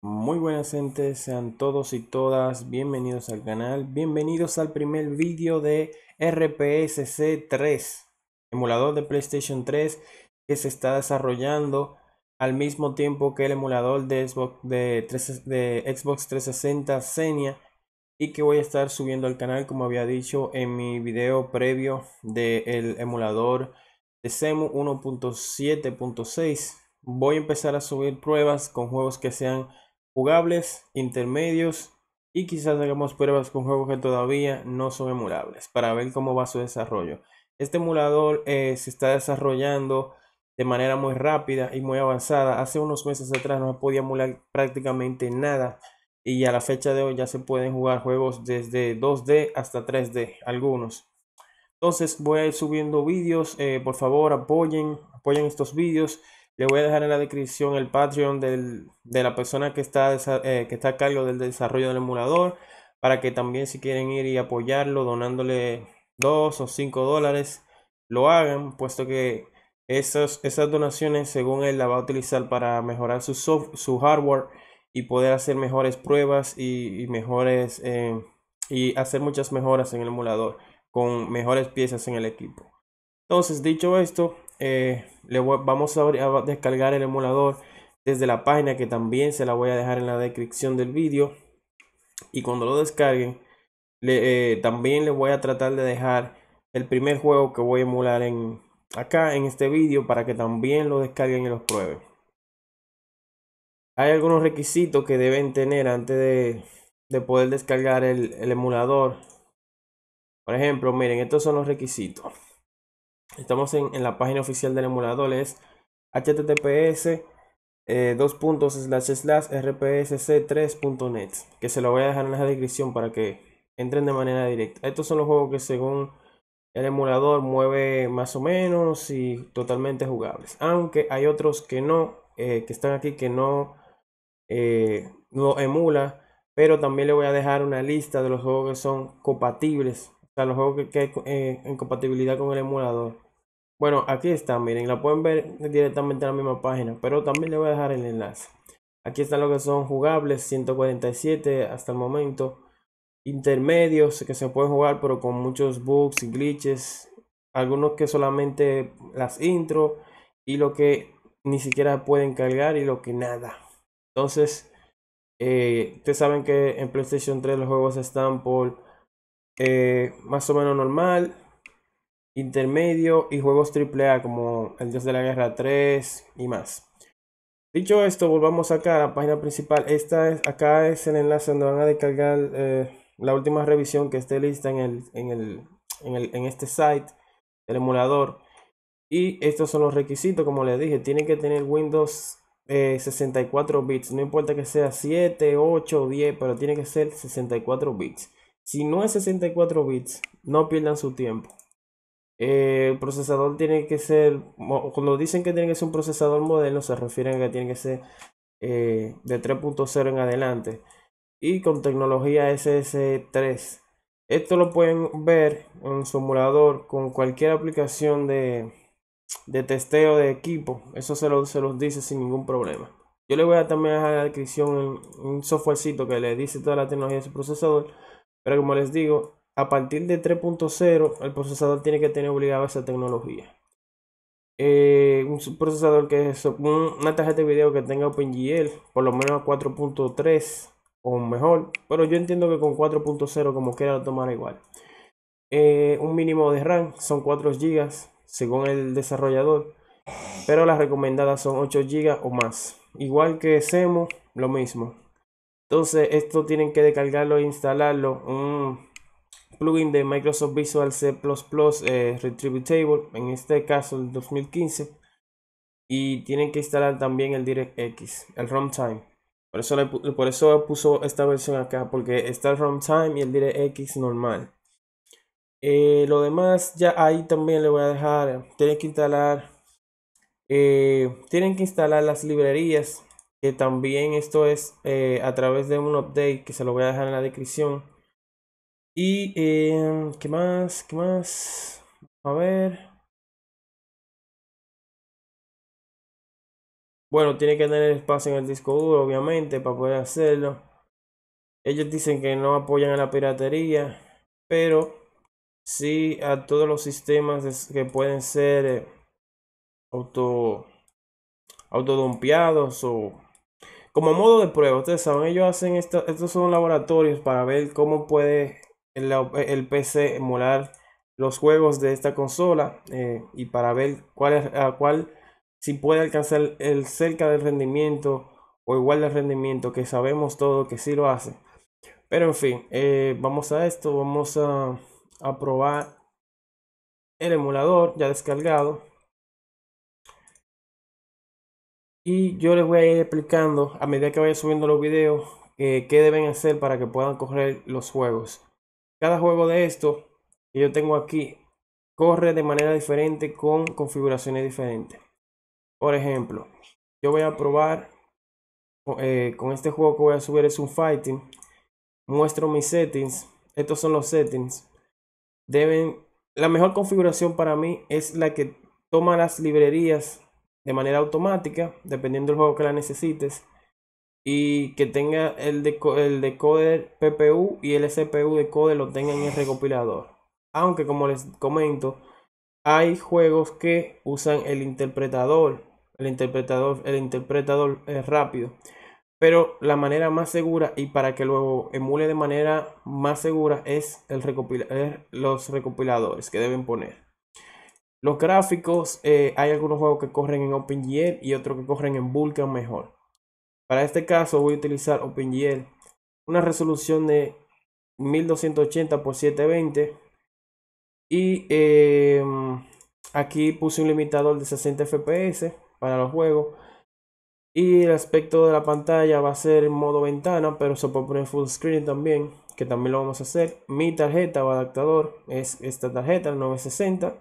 Muy buenas gente, sean todos y todas bienvenidos al canal, bienvenidos al primer vídeo de RPSC 3, emulador de PlayStation 3 que se está desarrollando al mismo tiempo que el emulador de Xbox 360 Xenia y que voy a estar subiendo al canal como había dicho en mi video previo del emulador de CEMU 1.7.6. Voy a empezar a subir pruebas con juegos que sean jugables, intermedios y quizás hagamos pruebas con juegos que todavía no son emulables para ver cómo va su desarrollo. Este emulador se está desarrollando de manera muy rápida y muy avanzada. Hace unos meses atrás no se podía emular prácticamente nada y a la fecha de hoy ya se pueden jugar juegos desde 2D hasta 3D, algunos. Entonces voy a ir subiendo vídeos, por favor apoyen estos vídeos. Le voy a dejar en la descripción el Patreon de la persona que está a cargo del desarrollo del emulador, para que también si quieren ir y apoyarlo donándole $2 o $5, lo hagan, puesto que esas donaciones según él la va a utilizar para mejorar su hardware y poder hacer mejores pruebas y mejores y hacer muchas mejoras en el emulador con mejores piezas en el equipo. Entonces, dicho esto, vamos a descargar el emulador desde la página, que también se la voy a dejar en la descripción del vídeo. Y cuando lo descarguen, también les voy a tratar de dejar el primer juego que voy a emular acá en este vídeo, para que también lo descarguen y lo prueben. Hay algunos requisitos que deben tener antes de poder descargar el emulador. Por ejemplo, miren, estos son los requisitos. Estamos en la página oficial del emulador, es https rpsc3.net, que se lo voy a dejar en la descripción para que entren de manera directa. Estos son los juegos que según el emulador mueve más o menos y totalmente jugables, aunque hay otros que no, que están aquí, que no emula, pero también le voy a dejar una lista de los juegos que son compatibles, o sea, los juegos que hay en compatibilidad con el emulador. Bueno, aquí está, miren, la pueden ver directamente en la misma página, pero también le voy a dejar el enlace. Aquí están los que son jugables, 147 hasta el momento. Intermedios que se pueden jugar, pero con muchos bugs y glitches. Algunos que solamente las intro y lo que ni siquiera pueden cargar y lo que nada. Entonces, ustedes saben que en PlayStation 3 los juegos están por más o menos normal, intermedio y juegos AAA como El Dios de la Guerra 3 y más. Dicho esto, volvamos acá a la página principal. Acá es el enlace donde van a descargar la última revisión que esté lista en este site, el emulador. Y estos son los requisitos, como les dije, tiene que tener Windows 64 bits, no importa que sea 7, 8 o 10, pero tiene que ser 64 bits. Si no es 64 bits, no pierdan su tiempo. El procesador tiene que ser, cuando dicen que tiene que ser un procesador moderno, se refieren a que tiene que ser de 3.0 en adelante y con tecnología SS3. Esto lo pueden ver en su emulador con cualquier aplicación de testeo de equipo. Eso se los dice sin ningún problema. Yo le voy a también dejar en la descripción un softwarecito que le dice toda la tecnología de su procesador. Pero como les digo, a partir de 3.0 el procesador tiene que tener obligado esa tecnología. Un procesador que es una tarjeta de video que tenga OpenGL, por lo menos a 4.3 o mejor, pero yo entiendo que con 4.0 como quiera lo tomará igual. Un mínimo de RAM son 4 GB según el desarrollador, pero las recomendadas son 8 GB o más. Igual que CEMU, lo mismo. Entonces esto tienen que descargarlo e instalarlo. Un plugin de Microsoft Visual C++ Retributable, en este caso el 2015, y tienen que instalar también el DirectX, el runtime. Por eso puso esta versión acá, porque está el runtime y el DirectX normal. Lo demás ya ahí también le voy a dejar, tienen que instalar las librerías, que también esto es a través de un update que se lo voy a dejar en la descripción. Y ¿qué más? ¿Qué más? A ver. Bueno, tiene que tener espacio en el disco duro, obviamente, para poder hacerlo. Ellos dicen que no apoyan a la piratería, pero sí a todos los sistemas que pueden ser auto autodompeados o como modo de prueba. Ustedes saben, ellos hacen estos son laboratorios para ver cómo puede el PC emular los juegos de esta consola, y para ver cuál si puede alcanzar el cerca del rendimiento o igual del rendimiento, que sabemos todo que sí lo hace. Pero en fin, vamos a esto, vamos a probar el emulador ya descargado. Y yo les voy a ir explicando a medida que vaya subiendo los videos, qué deben hacer para que puedan correr los juegos. Cada juego de estos que yo tengo aquí corre de manera diferente con configuraciones diferentes. Por ejemplo, yo voy a probar con este juego que voy a subir, es un fighting. Muestro mis settings. Estos son los settings. La mejor configuración para mí es la que toma las librerías de manera automática, dependiendo del juego que la necesites, y que tenga el decoder PPU y el CPU decoder lo tengan en el recopilador. Aunque como les comento, hay juegos que usan el interpretador es rápido. Pero la manera más segura y para que luego emule de manera más segura es los recopiladores que deben poner. Los gráficos, hay algunos juegos que corren en OpenGL y otros que corren en Vulkan mejor. Para este caso voy a utilizar OpenGL, una resolución de 1280 x 720 y aquí puse un limitador de 60 FPS para los juegos. Y el aspecto de la pantalla va a ser en modo ventana, pero se puede poner full screen también, que también lo vamos a hacer. Mi tarjeta o adaptador es esta tarjeta, el 960,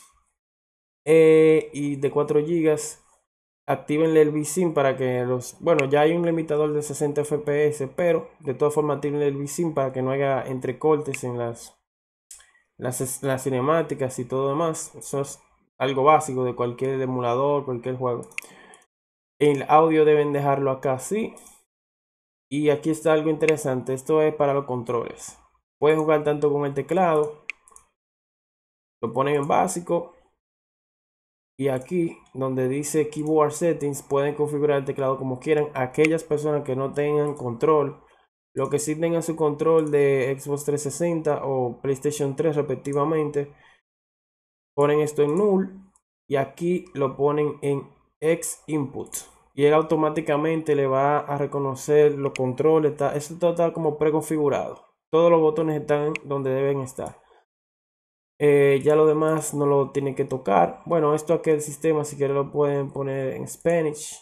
y de 4 GB. Actívenle el VSync para que bueno, ya hay un limitador de 60 FPS, pero de todas formas actívenle el VSync para que no haya entrecortes en las cinemáticas y todo demás. Eso es algo básico de cualquier emulador, cualquier juego. El audio deben dejarlo acá así. Y aquí está algo interesante. Esto es para los controles. Pueden jugar tanto con el teclado. Lo ponen en básico. Y aquí donde dice Keyboard Settings pueden configurar el teclado como quieran. Aquellas personas que no tengan control. Lo que sí tengan su control de Xbox 360 o PlayStation 3 respectivamente. Ponen esto en Null. Y aquí lo ponen en X Input. Y él automáticamente le va a reconocer los controles. Eso todo está como preconfigurado. Todos los botones están donde deben estar. Ya lo demás no lo tienen que tocar. Bueno, esto aquí el sistema, si quieren lo pueden poner en Spanish.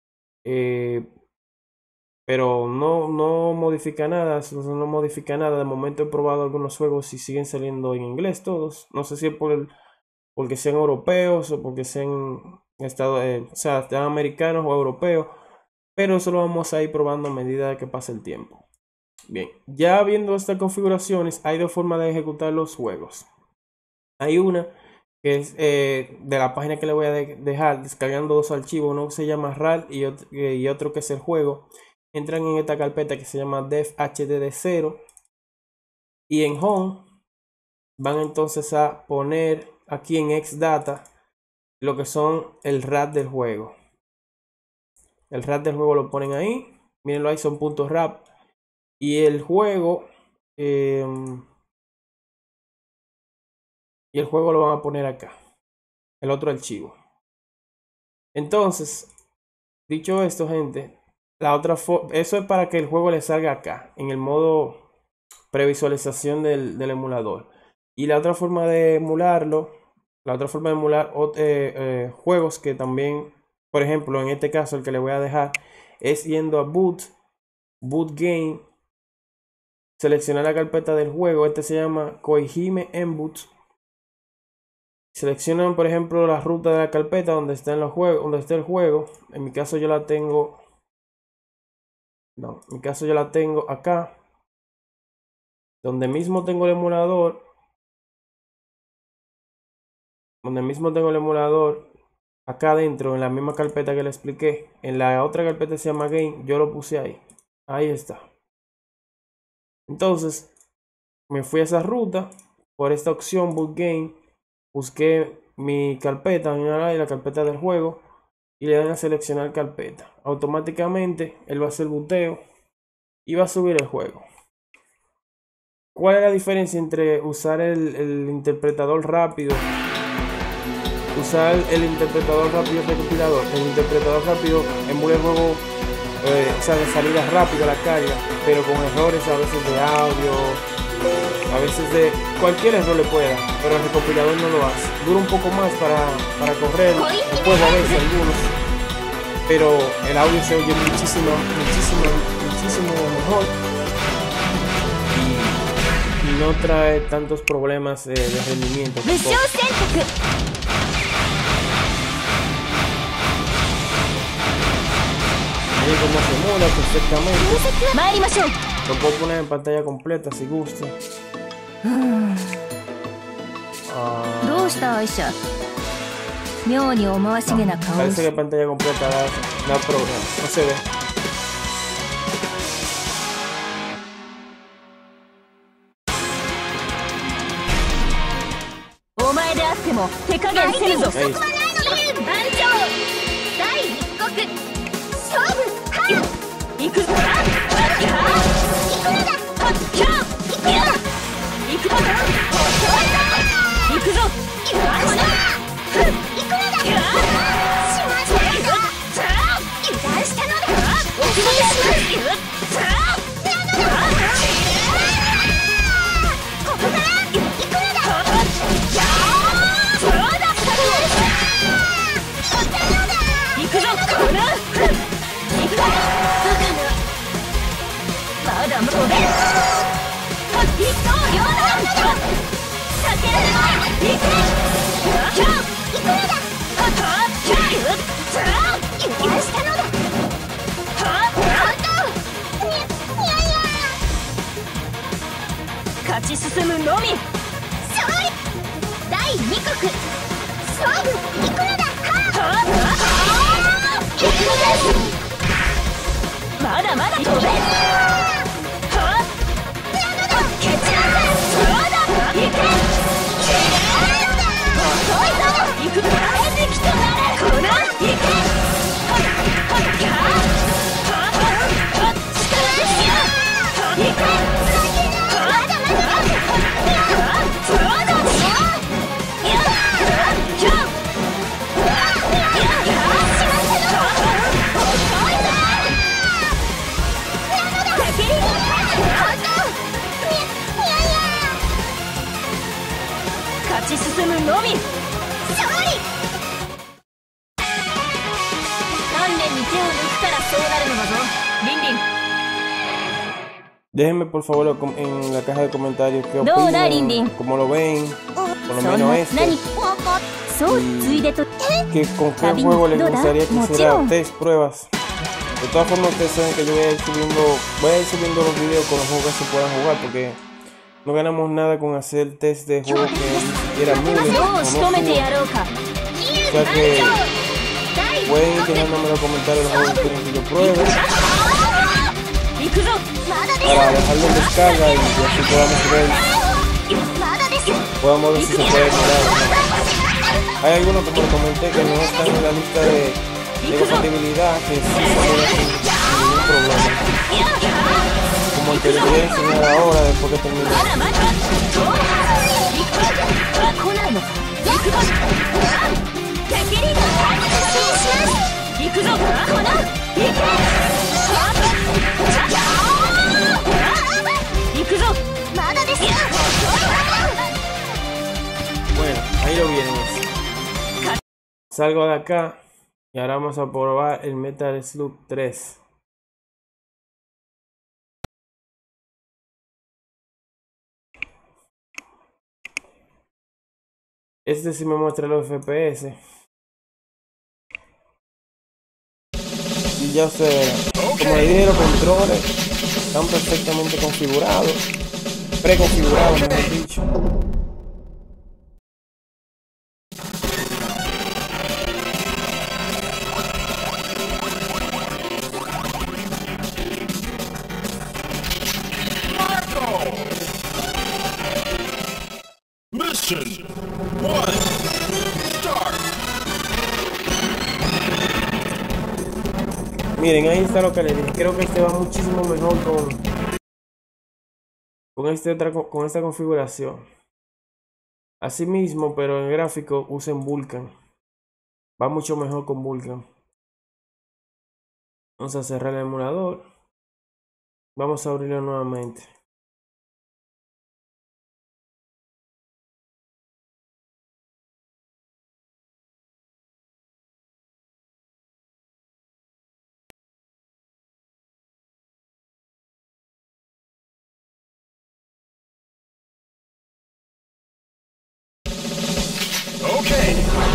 Pero no modifica nada. No modifica nada. De momento he probado algunos juegos y siguen saliendo en inglés todos. No sé si es porque sean europeos o porque sean o sea, sean americanos o europeos. Pero eso lo vamos a ir probando a medida que pase el tiempo. Bien, ya viendo estas configuraciones, hay dos formas de ejecutar los juegos. Hay una que es de la página que le voy a dejar descargando dos archivos, uno que se llama RAL y otro que es el juego. Entran en esta carpeta que se llama devhdd0 y en Home van entonces a poner aquí en Xdata lo que son el RAR del juego. El RAR del juego lo ponen ahí, mírenlo ahí, son puntos RAR. Y el juego lo van a poner acá, el otro archivo. Entonces, dicho esto, gente, eso es para que el juego le salga acá, en el modo previsualización del emulador. Y la otra forma de emularlo, la otra forma de emular juegos que también, por ejemplo, en este caso el que le voy a dejar, es yendo a boot game, seleccionar la carpeta del juego. Este se llama Koihime Enboot. Seleccionan, por ejemplo, la ruta de la carpeta donde está el juego. En mi caso yo la tengo. No, en mi caso yo la tengo acá. Donde mismo tengo el emulador. Donde mismo tengo el emulador. acá adentro, en la misma carpeta que le expliqué. En la otra carpeta se llama Game, yo lo puse ahí. Ahí está. Entonces, me fui a esa ruta. Por esta opción, Boot Game. Busqué mi carpeta, la carpeta del juego. Y le dan a seleccionar carpeta. Automáticamente, él va a hacer buteo. Y va a subir el juego. ¿Cuál es la diferencia entre usar el interpretador rápido? Usar el interpretador rápido recopilador. El interpretador rápido emula el juego, o sea, de salida rápida a la carga, pero con errores a veces de audio, a veces de cualquier error le pueda, pero el recopilador no lo hace. Dura un poco más para correr, después a veces algunos, pero el audio se oye muchísimo mejor y no trae tantos problemas de rendimiento. Como se emula perfectamente. Lo puedo poner en pantalla completa si gusta. Parece que pantalla completa da problema, no se ve. Déjenme por favor en la caja de comentarios qué opinan, cómo lo ven, por lo menos este. Y con qué juego les gustaría que hiciera test, pruebas. De todas formas, ustedes saben que yo voy a ir subiendo los videos con los juegos que se puedan jugar, porque no ganamos nada con hacer test de juegos que ni siquiera emulen o no suban. O sea que pueden ir dejándome en los comentarios los juegos que quieren que yo pruebe, para dejarlo en descarga y así podamos ver si se puede mejorar, ¿no? Hay algunos, como les comenté, que no están en la lista de compatibilidad, que sí se puede sin ningún problema, como el que les voy a enseñar ahora después que termine. Bueno, ahí lo vienen. Salgo de acá y ahora vamos a probar el Metal Slug 3. Este sí me muestra los FPS. Y ya ustedes verán. Como les dije, los controles están perfectamente configurados. Preconfigurados, mejor dicho. Mission 1, start. Miren, ahí está lo que les dije. Creo que este va muchísimo mejor con esta configuración. Asimismo, pero en gráfico usen Vulkan. Va mucho mejor con Vulkan. Vamos a cerrar el emulador. Vamos a abrirlo nuevamente. Okay.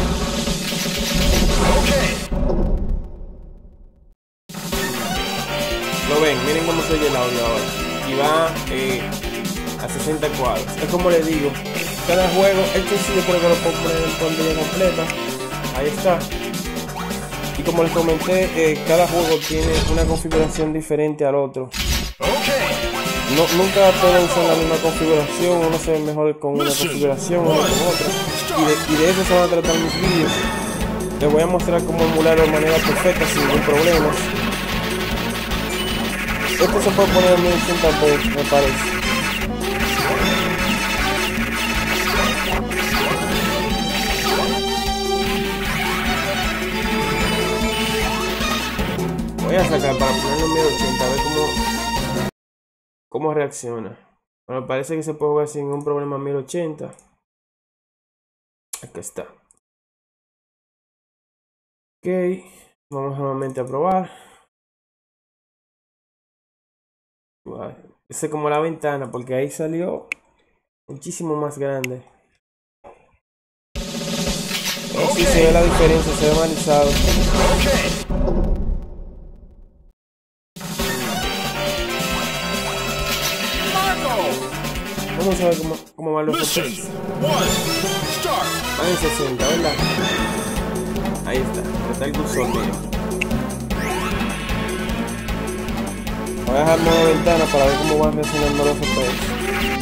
Lo ven, miren cómo se oye el audio ahora. Y va a 60 cuadros. Es como les digo, cada juego, este sí yo creo que lo puedo poner en pantalla completa. Ahí está. Y como les comenté, cada juego tiene una configuración diferente al otro. Nunca pueden usar la misma configuración, uno se ve mejor con una configuración, uno con otra. Y de eso se van a tratar mis vídeos. Les voy a mostrar cómo emular de manera perfecta sin ningún problema. Esto se puede poner en 1080p, me parece. Voy a sacar para ponerlo en 1080, a ver cómo reacciona. Bueno, parece que se puede jugar sin ningún problema en 1080. Aquí está. Ok, vamos nuevamente a probar. Ese es como la ventana, porque ahí salió muchísimo más grande. Así se ve la diferencia, se ve analizado. Vamos a ver cómo van los FPS. Van en 60, ¿verdad? Ahí está el cursor, miren. Voy a dejar modo ventana para ver cómo van reaccionando los FPS.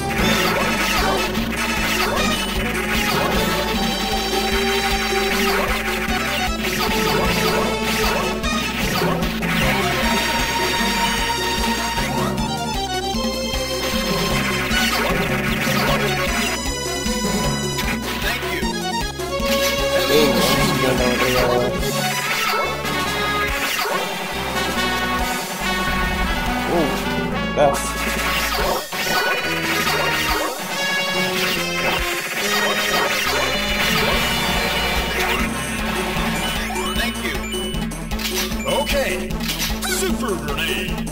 Thank you. Okay. Super grenade.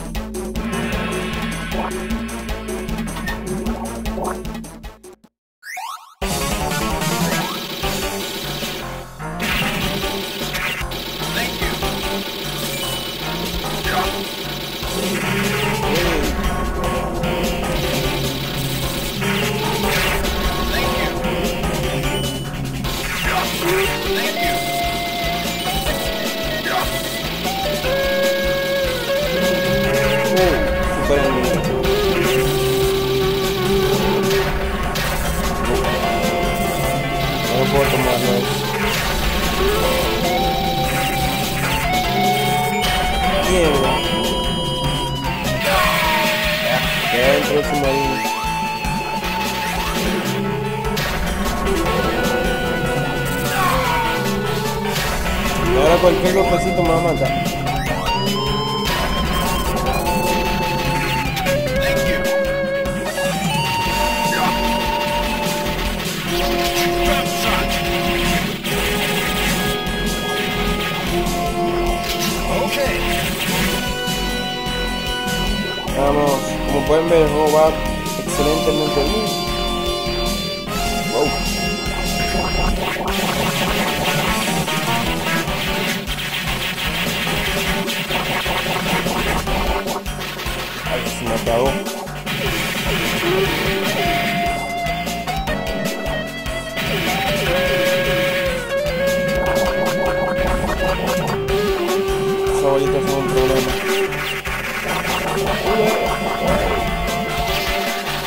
Ahora cualquier golpecito me va a matar. Vamos, como pueden ver, el juego va excelentemente bien. Wow. Ay, se me acabó. Esas bolitas son un problema.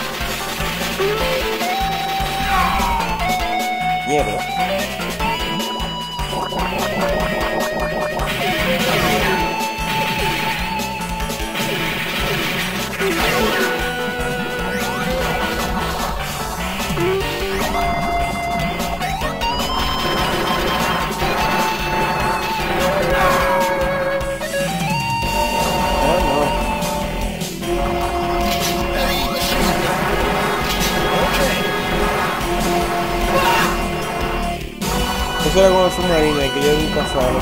Eso era con el submarino que yo vi pasado.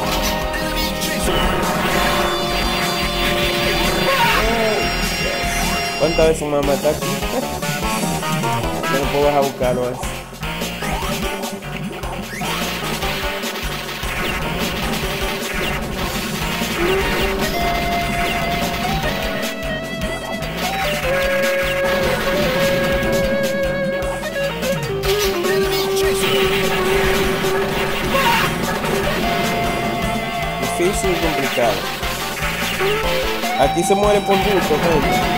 ¿Cuántas veces me va a matar aquí? Yo no puedo dejar buscarlo eso. Difícil y complicado. Aquí se muere por gusto, gente.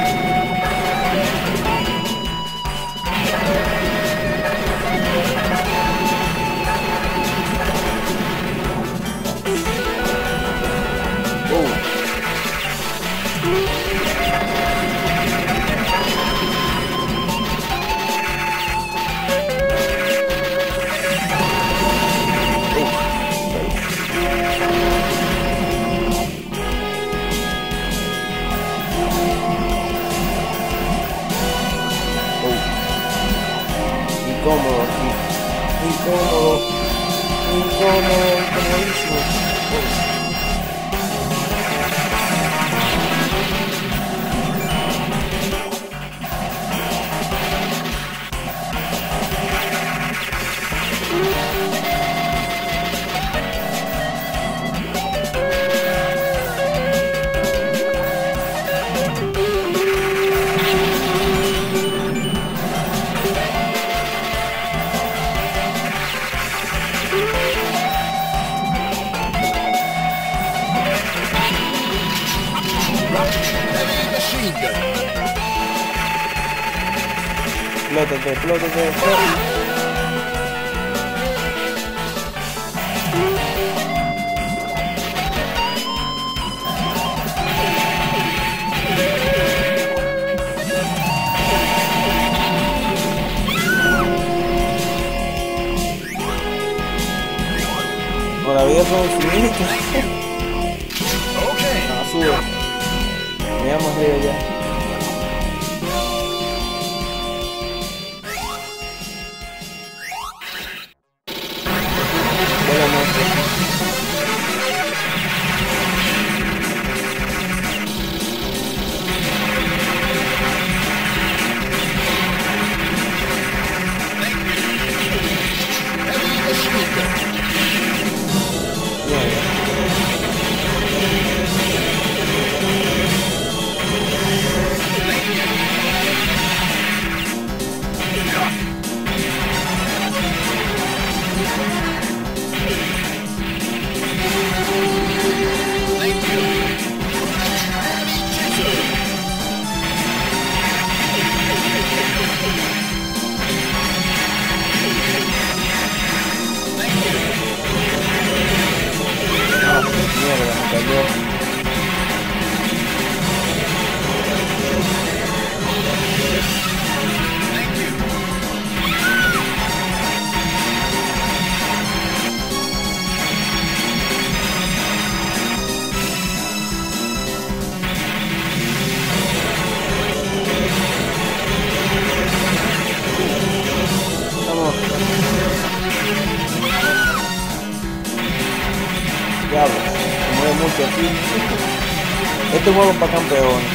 Incómodo aquí. Incómodo. Incómodo. Incomodísimo. Explótate, explótate, explótate. La vida son infinitas. Ah, sube. Me llamo arriba ya. Diablo, se mueve mucho aquí. Este juego es para campeones.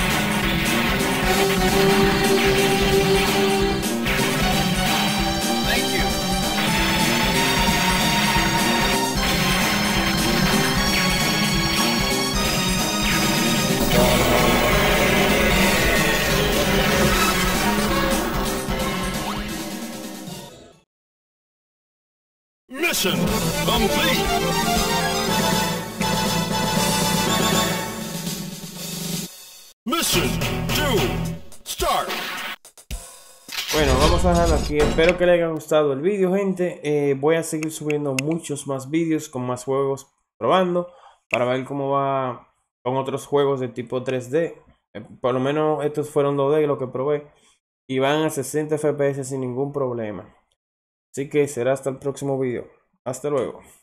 Mission complete. Mission 2, start. Bueno, vamos a dejarlo aquí. Espero que les haya gustado el vídeo, gente. Voy a seguir subiendo muchos más vídeos con más juegos probando para ver cómo va con otros juegos de tipo 3D. Por lo menos estos fueron 2D lo que probé y van a 60 FPS sin ningún problema. Así que será hasta el próximo vídeo. Hasta luego.